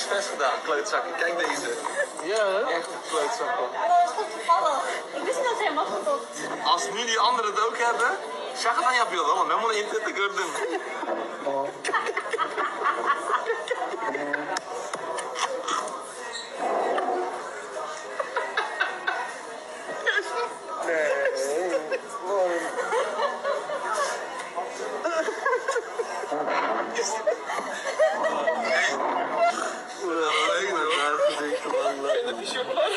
expres gedaan, klootzakken. Kijk deze. Ja, hè? Echt een klootzak. Ja, dat was goed toevallig. Ik wist niet dat ze helemaal goed op. Als nu die anderen het ook hebben, zeg het aan je beeld, man. Helemaal niet te gördüm. Ulan, ben de bir şey var.